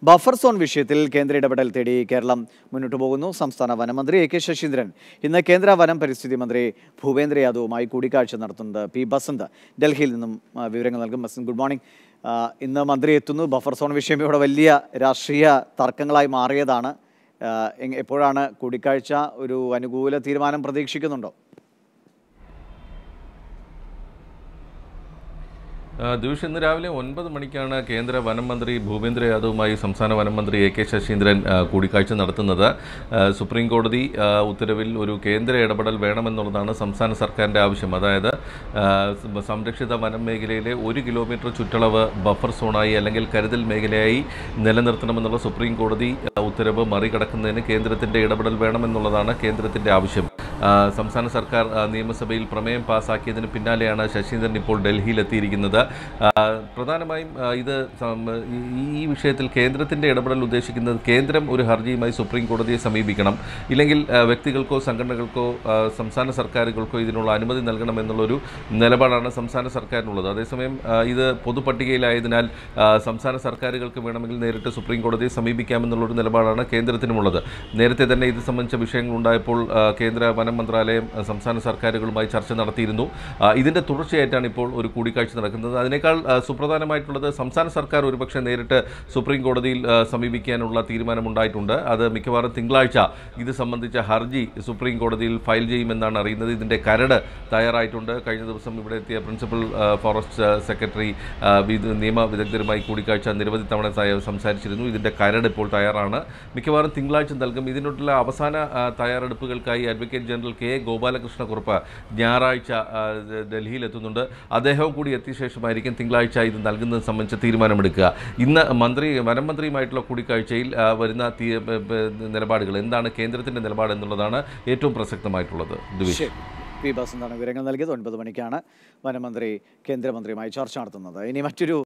Buffer zone വിഷയത്തിൽ കേന്ദ്ര ഇടപെടൽ തേടി കേരളം മുന്നോട്ട് പോകുന്നു. സംസ്ഥാന വനമന്ത്രി എ കെ ശശീന്ദ്രൻ ഇന്ന് കേന്ദ്ര വനം പരിസ്ഥിതി മന്ത്രി ഭൂപേന്ദ്ര യാദവുമായി കൂടിക്കാഴ്ച നടത്തുന്നത്. പി ബസന്ത് ഡൽഹിയിൽ നിന്നും വിവരങ്ങൾ നൽകും. Basanth, good morning. ഇന്ന് മന്ത്രി എത്തുന്നു. ബഫർ സോൺ വിഷയം ഇവിടെ വലിയ രാഷ്ട്രീയ തർക്കങ്ങളായി മാറിയതാണ്. എപ്പോഴാണ് കൂടിക്കാഴ്ച? ഒരു അനുകൂല തീരുമാനം പ്രതീക്ഷിക്കുന്നുണ്ടോ? ദിവസം ഇന്ന് രാവിലെ 9 മണിക്കാണ് കേന്ദ്ര വനം മന്ത്രി ഭൂപേന്ദ്ര യാദവുമായി സംസ്ഥാന വനം മന്ത്രി എ കെ ശശീന്ദ്രൻ കൂടിക്കാഴ്ച നടത്തുന്നത്. സുപ്രീം കോടതി ഉത്തരവിൽ ഒരു കേന്ദ്ര ഇടപെടൽ വേണമെന്നുള്ളതാണ് സംസ്ഥാന സർക്കാരിൻ്റെ ആവശ്യം. അതായത് സംരക്ഷിത വനം മേഖലയിലെ 1 കിലോമീറ്റർ ചുറ്റളവ് ബഫർ സോണായി അല്ലെങ്കിൽ കരുതൽ മേഖലയായി നിലനിർത്തണമെന്നുള്ള സുപ്രീം കോടതി ഉത്തരവ് മറികടക്കുന്നതിന് കേന്ദ്രത്തിൻ്റെ ഇടപെടൽ വേണമെന്നുള്ളതാണ് കേന്ദ്രത്തിൻ്റെ ആവശ്യം. സംസ്ഥാന സർക്കാർ നിയമസഭയിൽ പ്രമേയം പാസാക്കിയതിന് പിന്നാലെയാണ് ശശീന്ദ്രൻ ഇപ്പോൾ ഡൽഹിയിലെത്തിയിരിക്കുന്നത്. പ്രധാനമായും ഈ വിഷയത്തിൽ കേന്ദ്രത്തിൻ്റെ ഇടപെടൽ ഉദ്ദേശിക്കുന്നത് കേന്ദ്രം ഒരു ഹർജിയുമായി സുപ്രീം കോടതിയെ സമീപിക്കണം, ഇല്ലെങ്കിൽ വ്യക്തികൾക്കോ സംഘടനകൾക്കോ സംസ്ഥാന സർക്കാരുകൾക്കോ ഇതിനുള്ള അനുമതി നൽകണമെന്നുള്ളൊരു നിലപാടാണ് സംസ്ഥാന സർക്കാരിനുള്ളത്. അതേസമയം ഇത് പൊതുപട്ടികയിലായതിനാൽ സംസ്ഥാന സർക്കാരുകൾക്ക് വേണമെങ്കിൽ നേരിട്ട് സുപ്രീം കോടതിയെ സമീപിക്കാമെന്നുള്ളൊരു നിലപാടാണ് കേന്ദ്രത്തിനുമുള്ളത്. നേരത്തെ തന്നെ ഇത് സംബന്ധിച്ച വിഷയങ്ങളുണ്ടായപ്പോൾ കേന്ദ്ര വനം മന്ത്രാലയം സംസ്ഥാന സർക്കാരുകളുമായി ചർച്ച നടത്തിയിരുന്നു. ഇതിൻ്റെ തുടർച്ചയായിട്ടാണ് ഇപ്പോൾ ഒരു കൂടിക്കാഴ്ച നടക്കുന്നത്. അതിനേക്കാൾ സുപ്രധാനമായിട്ടുള്ളത് സംസ്ഥാന സർക്കാർ ഒരുപക്ഷെ നേരിട്ട് സുപ്രീം കോടതിയിൽ സമീപിക്കാനുള്ള തീരുമാനമുണ്ടായിട്ടുണ്ട്. അത് മിക്കവാറും തിങ്കളാഴ്ച ഇത് സംബന്ധിച്ച ഹർജി സുപ്രീം കോടതിയിൽ ഫയൽ ചെയ്യുമെന്നാണ് അറിയുന്നത്. ഇതിൻ്റെ കരട് തയ്യാറായിട്ടുണ്ട്. കഴിഞ്ഞ ദിവസം ഇവിടെ എത്തിയ പ്രിൻസിപ്പൽ ഫോറസ്റ്റ് സെക്രട്ടറി നിയമ വിദഗ്ധരുമായി കൂടിക്കാഴ്ച നിരവധി തവണ സംസാരിച്ചിരുന്നു. ഇതിൻ്റെ കരട് ഇപ്പോൾ തയ്യാറാണ്. മിക്കവാറും തിങ്കളാഴ്ച നൽകും. ഇതിനുള്ള അവസാന തയ്യാറെടുപ്പുകൾക്കായി അഡ്വക്കേറ്റ് ജനറൽ കെ ഗോപാലകൃഷ്ണക്കുറുപ്പ് ഞായറാഴ്ച ഡൽഹിയിലെത്തുന്നുണ്ട്. അദ്ദേഹവും കൂടി എത്തിയ ശേഷമായിരിക്കും തിങ്കളാഴ്ച ഇത് നൽകുന്നത് സംബന്ധിച്ച തീരുമാനമെടുക്കുക. ഇന്ന് വനം മന്ത്രിയുമായിട്ടുള്ള കൂടിക്കാഴ്ചയിൽ വരുന്ന നിലപാടുകൾ എന്താണ്, കേന്ദ്രത്തിൻ്റെ നിലപാട് എന്നുള്ളതാണ് ഏറ്റവും പ്രസക്തമായിട്ടുള്ളത്. പി ബസന്താണ് വിവരങ്ങൾ നൽകിയത്. 9 മണിക്കാണ് വനമന്ത്രി കേന്ദ്രമന്ത്രിയുമായി ചർച്ച നടത്തുന്നത്. ഇനി മറ്റൊരു